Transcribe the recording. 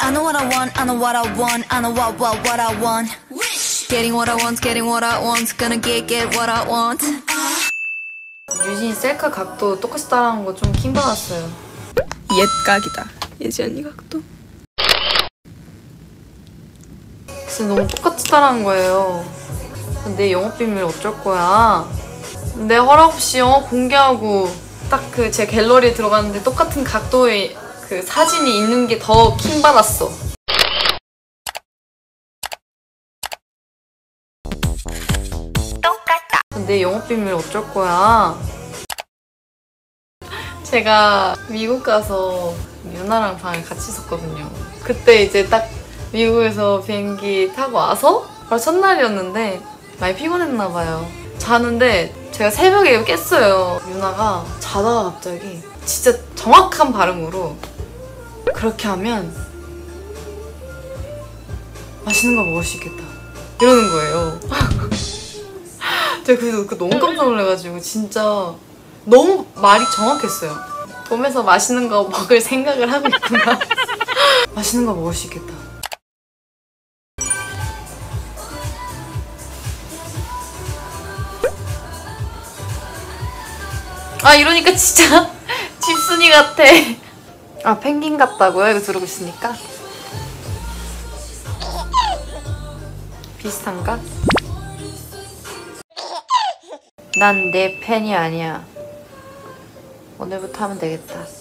I know what I want, I know what I want, I know what I want. Getting what I want, getting what I want, gonna get what I want. 유진이 셀카 각도 똑같이 따라한 거 좀 킹받았어요. 옛 각이다. 예지 언니 각도. 진짜 너무 똑같이 따라한 거예요. 내 영업비밀 어쩔 거야. 내 허락 없이 공개하고 딱 그 제 갤러리에 들어갔는데 똑같은 각도의 그 사진이 있는 게 더 킹받았어. 똑같다. 내 영업비밀 어쩔 거야. 제가 미국 가서 유나랑 방을 같이 있었거든요. 그때 이제 딱 미국에서 비행기 타고 와서 바로 첫날이었는데 많이 피곤했나 봐요. 자는데 제가 새벽에 깼어요. 유나가 자다가 갑자기 진짜 정확한 발음으로 그렇게 하면 맛있는 거 먹을 수 있겠다 이러는 거예요. 제가 그래서 너무 깜짝 놀라가지고 진짜 너무 말이 정확했어요. 봄에서 맛있는 거 먹을 생각을 하고 있구나. 맛있는 거 먹을 수 있겠다. 아 이러니까 진짜 집순이 같아. 아 펭귄 같다고요? 이거 들고 있으니까? 비슷한가? 난 내 팬이 아니야. 오늘부터 하면 되겠다.